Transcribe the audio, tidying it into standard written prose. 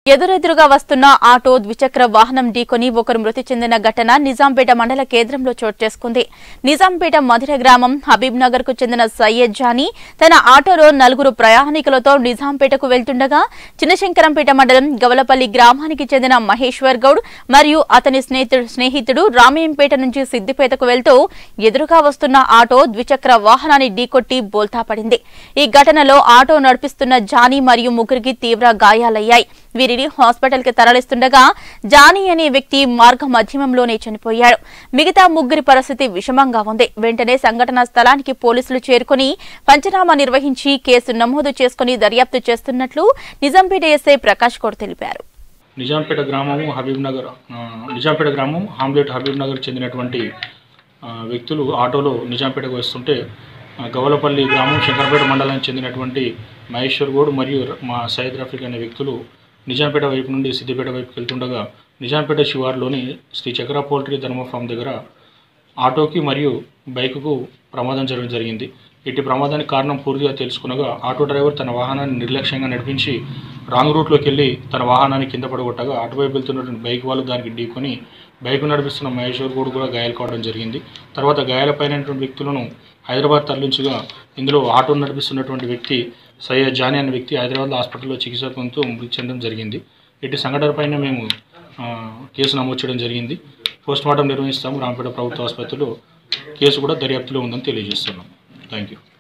ఎదురెదురుగా వస్తున్న ఆటో ద్విచక్ర వాహనం ఢీకొని ఒకరు మృతి చెందిన ఘటన నిజాంపేట మండల కేంద్రంలో చోటు చేసుకుంది. నిజాంపేట మధిర గ్రామం హబీబ్ నగర్ కు చెందిన సయ్యద్ జానీ తన ఆటోలో 4 ప్రయాణికులతో నిజాంపేటకు వెళ్తుండగా చిన్నశంకరంపేట మండలం గవలపల్లి గ్రామానికి చెందిన మహేశ్వర్ గౌడ్ మరియు అతని స్నేహితుడు రామయ్యంపేట నుంచి సిద్దిపేటకు వెళ్తూ ఎదురుగా వస్తున్న ఆటో ద్విచక్ర వాహనాన్ని ఢీకొట్టి బోల్తా పడింది. ఈ ఘటనలో ఆటో నడిపిస్తున్న జానీ మరియు ముగ్గురికి తీవ్ర గాయాలయ్యాయి. వీరిని హాస్పిటల్ కి తరలిస్తుండగా జానీ అనే వ్యక్తి మార్గ మధ్యమంలోనే చనిపోయాడు. మిగతా ముగ్గురి పరిస్థితి విషమంగా ఉంది. వెంటనే సంఘటనా స్థలానికి పోలీసులు చేరుకుని పంచనామా నిర్వహించి కేసు నమోదు చేసుకుని దర్యాప్తు చేస్తున్నట్లు నిజాంపేట ఎస్ఐ ప్రకాష్ గౌడ్ తెలిపారు. నిజాంపేట గ్రామం హామ్లెట్ హబీబ్ నగర్ చెందినటువంటి వ్యక్తులు ఆటోలో నిజాంపేటకు వస్తుంటే గవలపల్లి గ్రామం శంకరపేట మండలానికి చెందినటువంటి మహేశ్వర్ గౌడ్ మరియు మా సయ్యద్ రఫీక్ అనే వ్యక్తులు నిజాంపేట వైపు నుండి సిద్దిపేట వైపుకి వెళ్తుండగా నిజాంపేట శివార్లోని శ్రీ చక్ర పౌల్ట్రీ ధర్మ ఫామ్ దగ్గర ఆటోకి మరియు బైకుకు ప్రమాదం జరగడం జరిగింది. ఇట్టి ప్రమాదానికి కారణం పూర్తిగా తెలుసుకునగా ఆటో డ్రైవర్ తన వాహనాన్ని నిర్లక్ష్యంగా నడిపించి రాంగ్ రూట్లోకి వెళ్ళి తన వాహనాన్ని కింద పడగొట్టగా అటువైపు వెళ్తున్నటువంటి బైక్ వాళ్ళు దానికి ఢీకొని బైక్ నడిపిస్తున్న మహేశ్వర్ గౌడ్ కూడా గాయాలు కావడం జరిగింది. తర్వాత గాయాలపైనటువంటి వ్యక్తులను హైదరాబాద్ తరలించగా ఇందులో ఆటో నడిపిస్తున్నటువంటి వ్యక్తి సయ్యద్ జానీ అనే వ్యక్తి హైదరాబాద్ హాస్పిటల్లో చికిత్స పొందుతూ మృతి చెందడం జరిగింది. ఇటు సంఘటనపైన మేము కేసు నమోదు చేయడం జరిగింది. పోస్ట్మార్టం నిర్వహిస్తాము. రాంపేట ప్రభుత్వ ఆసుపత్రిలో కేసు కూడా దర్యాప్తులో ఉందని తెలియజేస్తున్నాం. Thank you.